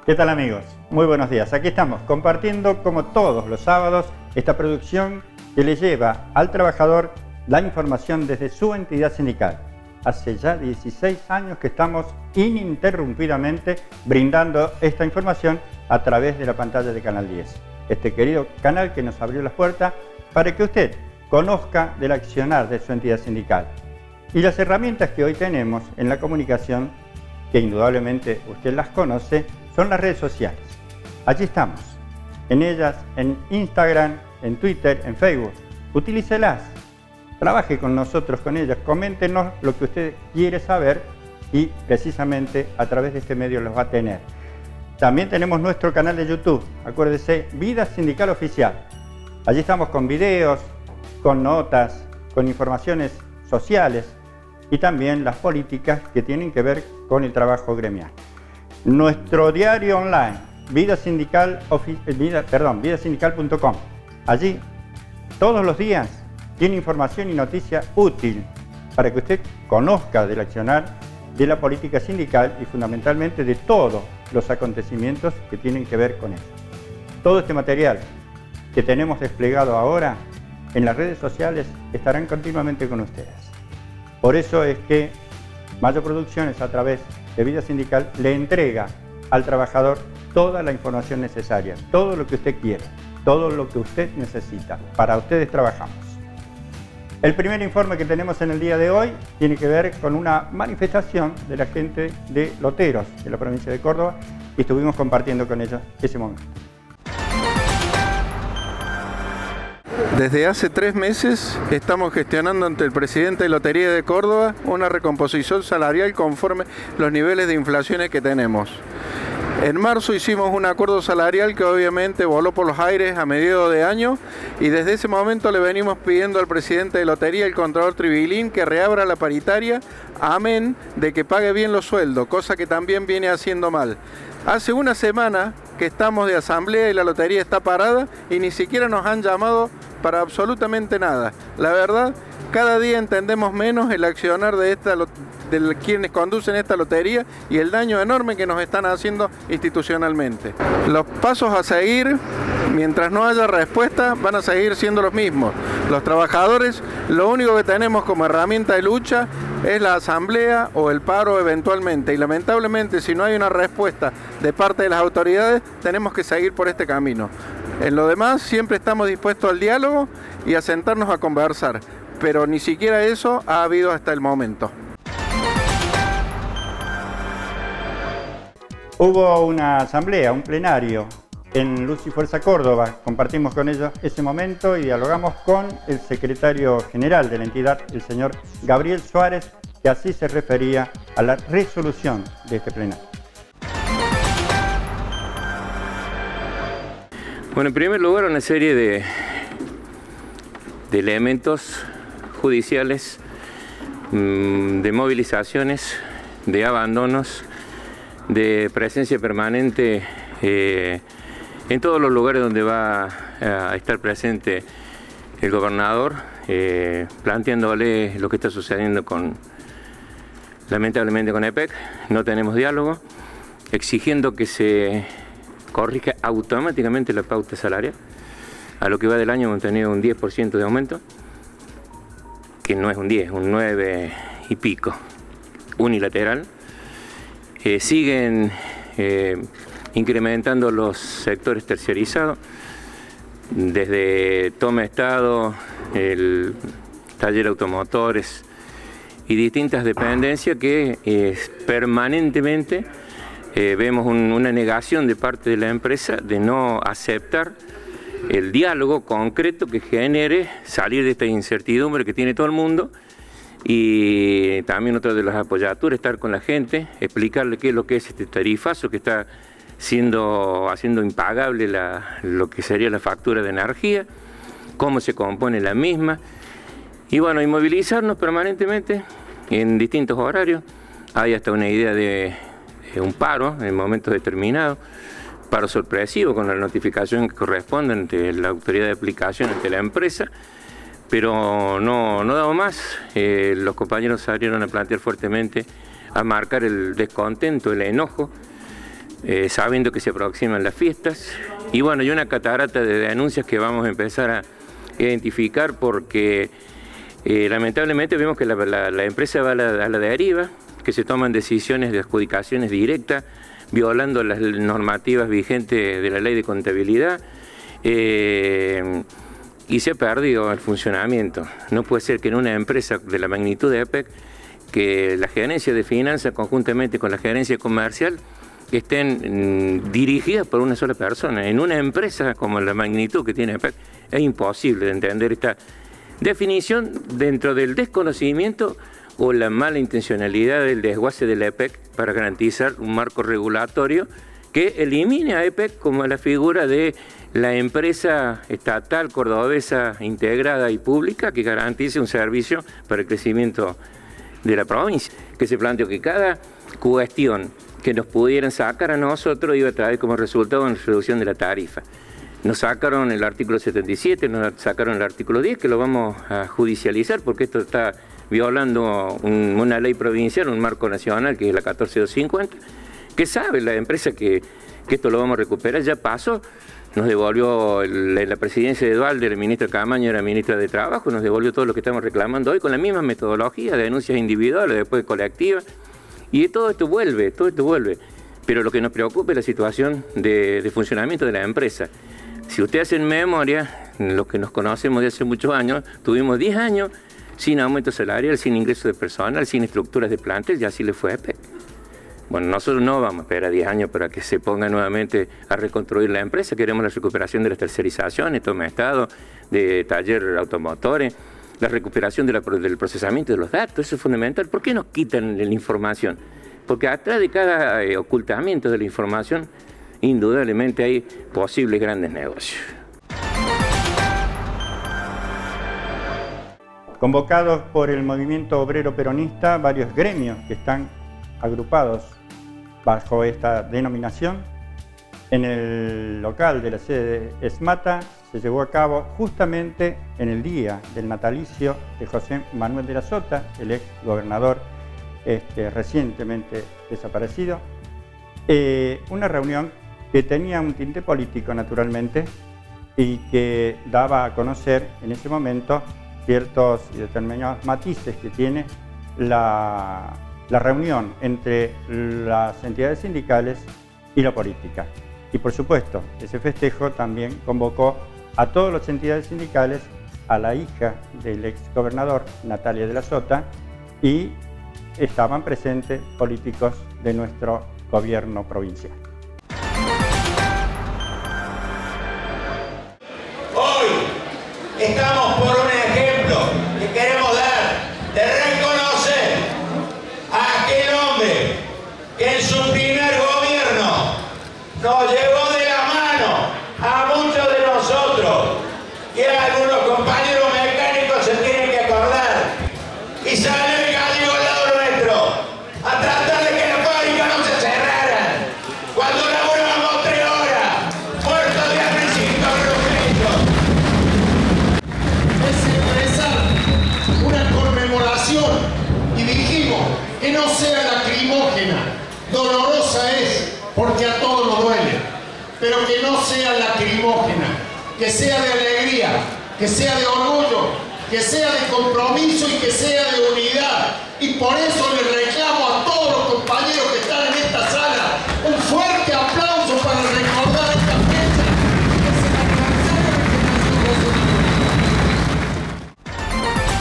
¿Qué tal, amigos? Muy buenos días. Aquí estamos compartiendo, como todos los sábados, esta producción que le lleva al trabajador la información desde su entidad sindical. Hace ya 16 años que estamos ininterrumpidamente brindando esta información a través de la pantalla de Canal 10. Este querido canal que nos abrió las puertas para que usted conozca del accionar de su entidad sindical. Y las herramientas que hoy tenemos en la comunicación, que indudablemente usted las conoce, son las redes sociales. Allí estamos, en ellas, en Instagram, en Twitter, en Facebook. Utilícelas, trabaje con nosotros, con ellas, coméntenos lo que usted quiere saber y precisamente a través de este medio los va a tener. También tenemos nuestro canal de YouTube, acuérdese, Vida Sindical Oficial. Allí estamos con videos, con notas, con informaciones sociales y también las políticas que tienen que ver con el trabajo gremial. Nuestro diario online, vidasindical.com. Allí, todos los días, tiene información y noticia útil para que usted conozca del accionar de la política sindical y fundamentalmente de todos los acontecimientos que tienen que ver con eso. Todo este material que tenemos desplegado ahora en las redes sociales estarán continuamente con ustedes. Por eso es que Mayo Producciones, a través de Vida Sindical, le entrega al trabajador toda la información necesaria, todo lo que usted quiere, todo lo que usted necesita. Para ustedes trabajamos. El primer informe que tenemos en el día de hoy tiene que ver con una manifestación de la gente de Loteros, de la provincia de Córdoba, y estuvimos compartiendo con ellos ese momento. Desde hace 3 meses estamos gestionando ante el presidente de Lotería de Córdoba una recomposición salarial conforme los niveles de inflaciones que tenemos. En marzo hicimos un acuerdo salarial que obviamente voló por los aires a mediados de año y desde ese momento le venimos pidiendo al presidente de Lotería, el Contralor Tribilín, que reabra la paritaria, amén de que pague bien los sueldos, cosa que también viene haciendo mal. Hace una semana que estamos de asamblea y la lotería está parada y ni siquiera nos han llamado para absolutamente nada. La verdad, cada día entendemos menos el accionar de quienes conducen esta lotería y el daño enorme que nos están haciendo institucionalmente. Los pasos a seguir, mientras no haya respuesta, van a seguir siendo los mismos. Los trabajadores, lo único que tenemos como herramienta de lucha es la asamblea o el paro eventualmente, y lamentablemente si no hay una respuesta de parte de las autoridades tenemos que seguir por este camino. En lo demás siempre estamos dispuestos al diálogo y a sentarnos a conversar, pero ni siquiera eso ha habido hasta el momento. Hubo una asamblea, un plenario en Luz y Fuerza Córdoba. Compartimos con ellos ese momento y dialogamos con el secretario general de la entidad, el señor Gabriel Suárez, que así se refería a la resolución de este plenario. Bueno, en primer lugar, una serie de elementos judiciales, de movilizaciones, de abandonos, de presencia permanente en todos los lugares donde va a estar presente el gobernador, planteándole lo que está sucediendo lamentablemente con EPEC. No tenemos diálogo, exigiendo que se corrija automáticamente la pauta salarial. A lo que va del año hemos tenido un 10% de aumento, que no es un 10, un 9 y pico, unilateral. Siguen incrementando los sectores terciarizados, desde Toma Estado, el taller automotores y distintas dependencias que permanentemente vemos una negación de parte de la empresa de no aceptar el diálogo concreto que genere salir de esta incertidumbre que tiene todo el mundo. Y también otra de las apoyaturas, estar con la gente, explicarle qué es lo que es este tarifazo que está haciendo impagable lo que sería la factura de energía, cómo se compone la misma, y bueno, y movilizarnos permanentemente en distintos horarios. Hay hasta una idea de un paro en momentos determinados, paro sorpresivo con la notificación que corresponde ante la autoridad de aplicación, ante la empresa. Pero no damos más. Los compañeros salieron a plantear fuertemente, a marcar el descontento, el enojo, sabiendo que se aproximan las fiestas. Y bueno, hay una catarata de denuncias que vamos a empezar a identificar porque lamentablemente vemos que la empresa va a la deriva, que se toman decisiones de adjudicaciones directas, violando las normativas vigentes de la ley de contabilidad, y se ha perdido el funcionamiento. No puede ser que en una empresa de la magnitud de EPEC, que la gerencia de finanzas conjuntamente con la gerencia comercial estén dirigidas por una sola persona. En una empresa como la magnitud que tiene EPEC es imposible de entender esta definición dentro del desconocimiento o la mala intencionalidad del desguace de la EPEC para garantizar un marco regulatorio que elimine a EPEC como la figura de la empresa estatal cordobesa integrada y pública que garantice un servicio para el crecimiento de la provincia. Que se planteó que cada cuestión que nos pudieran sacar a nosotros iba a traer como resultado una reducción de la tarifa. Nos sacaron el artículo 77, nos sacaron el artículo 10, que lo vamos a judicializar porque esto está violando una ley provincial, un marco nacional que es la 14250, que sabe la empresa que esto lo vamos a recuperar. Ya pasó, nos devolvió la presidencia de Dualde, el ministro Camaño era ministra de Trabajo, nos devolvió todo lo que estamos reclamando hoy con la misma metodología, de denuncias individuales, después colectivas, y todo esto vuelve, pero lo que nos preocupa es la situación de funcionamiento de la empresa. Si ustedes hacen memoria, los que nos conocemos de hace muchos años, tuvimos 10 años sin aumento salarial, sin ingreso de personal, sin estructuras de plantel, y así le fue a EPEC. Bueno, nosotros no vamos a esperar 10 años para que se ponga nuevamente a reconstruir la empresa. Queremos la recuperación de las tercerizaciones, toma de estado, de taller automotores, la recuperación del procesamiento de los datos. Eso es fundamental. ¿Por qué nos quitan la información? Porque atrás de cada ocultamiento de la información, indudablemente hay posibles grandes negocios. Convocados por el movimiento obrero peronista, varios gremios que están agrupados bajo esta denominación, en el local de la sede de ESMATA se llevó a cabo justamente en el día del natalicio de José Manuel de la Sota, el ex gobernador recientemente desaparecido, una reunión que tenía un tinte político naturalmente y que daba a conocer en ese momento ciertos y determinados matices que tiene la reunión entre las entidades sindicales y la política. Y por supuesto, ese festejo también convocó a todas las entidades sindicales, a la hija del ex gobernador Natalia de la Sota, y estaban presentes políticos de nuestro gobierno provincial. Hoy estamos por un ejemplo que queremos dar de reconocer a aquel hombre que en su primer gobierno nos llevó de la mano a muchos de nosotros, y algunos compañeros mecánicos se tienen que acordar, y salió el gallego al lado nuestro a tratar de que la fábrica no se cerrara cuando laburábamos 3 horas muertos de hambre sin carros. Es expresar una conmemoración y dijimos que no sea lacrimógena, dolorosa es porque a todos nos duele, pero que no sea lacrimógena, que sea de alegría, que sea de orgullo, que sea de compromiso y que sea de unidad. Y por eso le reclamo a todos los compañeros que están en esta sala un fuerte aplauso para recordar esta fecha, que es el aniversario de que nació José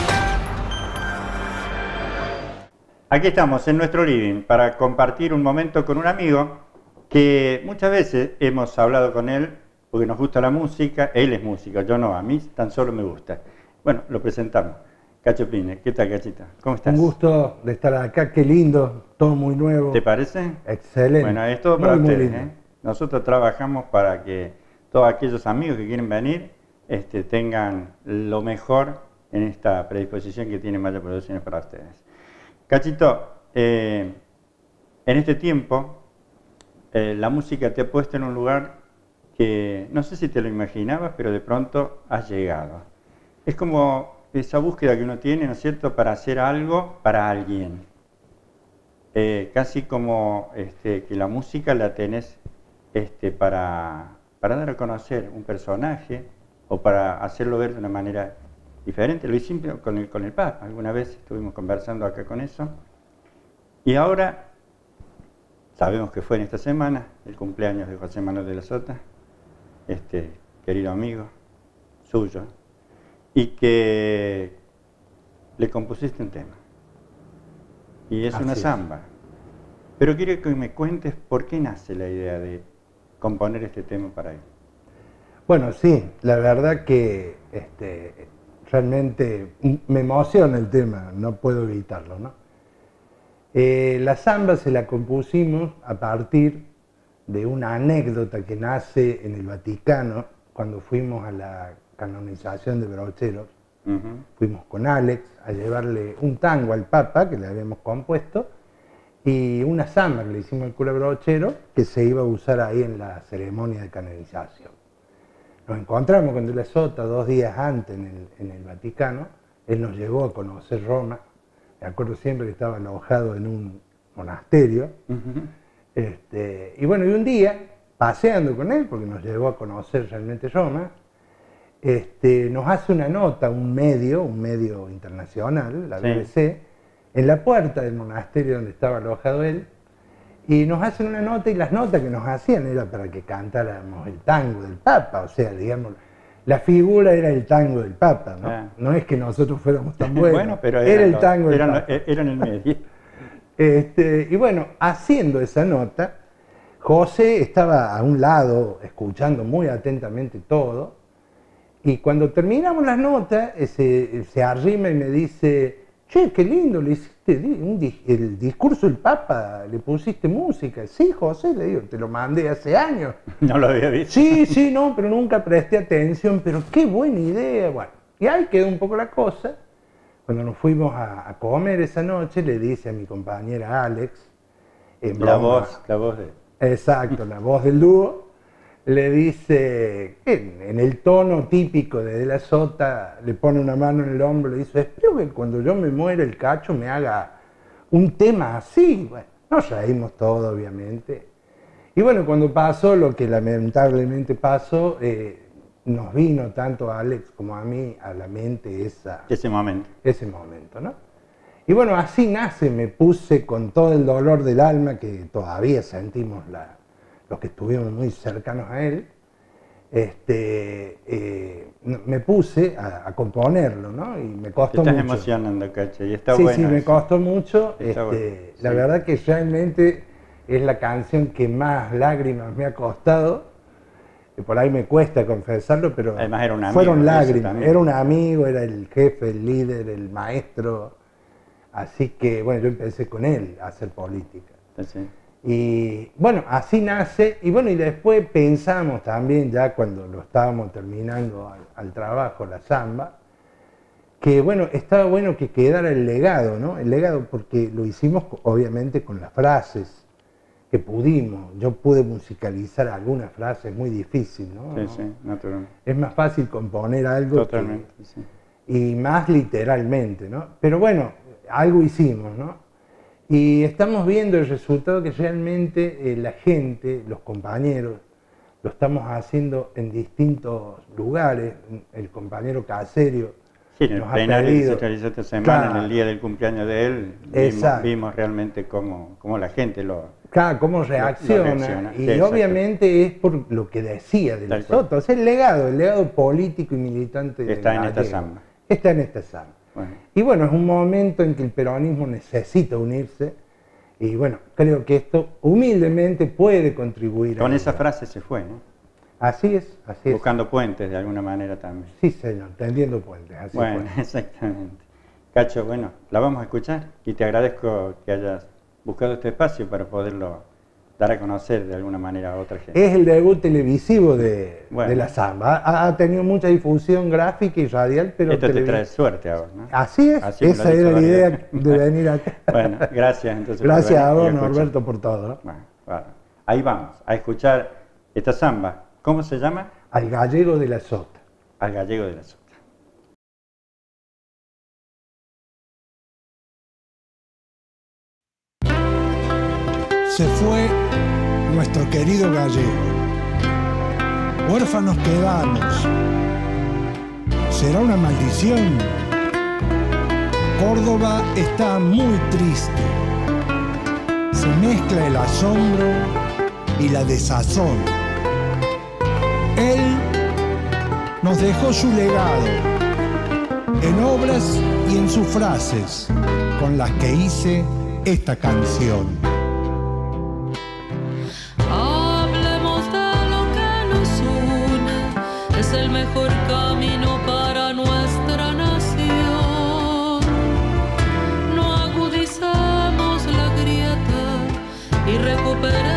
Manuel. Aquí estamos en nuestro living para compartir un momento con un amigo que muchas veces hemos hablado con él porque nos gusta la música. Él es músico, yo no, a mí tan solo me gusta. Bueno, lo presentamos. Cacho Pine, ¿qué tal, Cachita? ¿Cómo estás? Un gusto de estar acá, qué lindo, todo muy nuevo. ¿Te parece? Excelente. Bueno, es todo para muy ustedes. lindo. Nosotros trabajamos para que todos aquellos amigos que quieren venir tengan lo mejor en esta predisposición que tiene Maya Producciones para ustedes. Cachito, en este tiempo la música te ha puesto en un lugar que no sé si te lo imaginabas, pero de pronto has llegado. Es como esa búsqueda que uno tiene, ¿no es cierto?, para hacer algo para alguien. casi como que la música la tenés para dar a conocer un personaje o para hacerlo ver de una manera diferente. Lo hicimos con el Papa, alguna vez estuvimos conversando acá con eso. Y ahora sabemos que fue en esta semana el cumpleaños de José Manuel de la Sota, querido amigo suyo, y que le compusiste un tema. Y es una samba. Pero quiero que me cuentes por qué nace la idea de componer este tema para él. Bueno, sí, la verdad que realmente me emociona el tema, no puedo evitarlo, ¿no? La samba se la compusimos a partir de una anécdota que nace en el Vaticano cuando fuimos a la canonización de Brocheros. Fuimos con Alex a llevarle un tango al Papa que le habíamos compuesto y una samba que le hicimos al cura Brochero que se iba a usar ahí en la ceremonia de canonización. Nos encontramos con De la Sota 2 días antes en el Vaticano. Él nos llevó a conocer Roma. Me acuerdo siempre que estaba alojado en un monasterio. Y bueno, y un día, paseando con él, porque nos llevó a conocer realmente Roma, nos hace una nota, un medio internacional, la BBC, en la puerta del monasterio donde estaba alojado él, y nos hacen una nota, y las notas que nos hacían era para que cantáramos el tango del Papa, o sea, digamos, la figura era el tango del Papa, ¿no? No es que nosotros fuéramos tan buenos, bueno, pero era el tango del Papa. Era en el medio. Y bueno, haciendo esa nota, José estaba a un lado, escuchando muy atentamente todo, y cuando terminamos las notas, se arrima y me dice, che, qué lindo, le hiciste el discurso del Papa, le pusiste música. Sí, José, le digo, te lo mandé hace años. No lo había visto. Sí, no, pero nunca presté atención, pero qué buena idea. Bueno, y ahí quedó un poco la cosa. Cuando nos fuimos a comer esa noche, le dice a mi compañera Alex, la voz de... Exacto, la voz del dúo, le dice, en el tono típico de la Sota, le pone una mano en el hombro y le dice, espero que cuando yo me muera el Cacho me haga un tema así. Bueno, nos reímos todo, obviamente. Y bueno, cuando pasó lo que lamentablemente pasó, nos vino tanto a Alex como a mí a la mente ese momento, ¿no? Y bueno, así nace, me puse con todo el dolor del alma que todavía sentimos los que estuvimos muy cercanos a él, me puse a componerlo, ¿no? Y me costó mucho. Te estás emocionando, Cacho, y está sí, bueno. Sí, me costó mucho. La sí. verdad que realmente es la canción que más lágrimas me ha costado. Por ahí me cuesta confesarlo, pero además era un amigo, fueron lágrimas. Era un amigo, era el jefe, el líder, el maestro. Así que, bueno, yo empecé con él a hacer política. Sí. Y bueno, así nace, y bueno, y después pensamos también, ya cuando lo estábamos terminando al trabajo, la samba, que bueno, estaba bueno que quedara el legado, ¿no? El legado, porque lo hicimos obviamente con las frases que pudimos. Yo pude musicalizar algunas frases, muy difícil, ¿no? Sí, naturalmente. Es más fácil componer algo. Totalmente, sí. Y más literalmente, ¿no? Pero bueno, algo hicimos, ¿no? Y estamos viendo el resultado que realmente la gente, los compañeros, lo estamos haciendo en distintos lugares. El compañero Caserio sí, en el plenario que se realizó esta semana, claro, en el día del cumpleaños de él, vimos realmente cómo la gente claro, cómo reacciona. Y sí, obviamente es por lo que decía de nosotros. Es el legado político y militante está en esta samba. Está en esta samba. Bueno. Y bueno, es un momento en que el peronismo necesita unirse y bueno, creo que esto humildemente puede contribuir. Con esa frase se fue, ¿no? Así es, así es. Buscando puentes de alguna manera también. Sí, señor, tendiendo puentes, así bueno, fue. Exactamente. Cacho, bueno, la vamos a escuchar y te agradezco que hayas buscado este espacio para poderlo dar a conocer de alguna manera a otra gente. Es el debut televisivo de la samba. Ha tenido mucha difusión gráfica y radial, pero... Esto te trae suerte ahora, ¿no? Así es, esa era la idea de venir acá. Bueno, gracias entonces. Gracias a vos, Norberto, por todo, ¿no? Bueno, ahí vamos, a escuchar esta samba. ¿Cómo se llama? Al Gallego de la Sota. Al Gallego de la Sota. se fue nuestro querido Gallego. Huérfanos quedamos. ¿Será una maldición? Córdoba está muy triste. Se mezcla el asombro y la desazón. Él nos dejó su legado en obras y en sus frases con las que hice esta canción. Hablemos de lo que nos une, es el mejor camino para nuestra nación. No agudicemos la grieta y recuperemos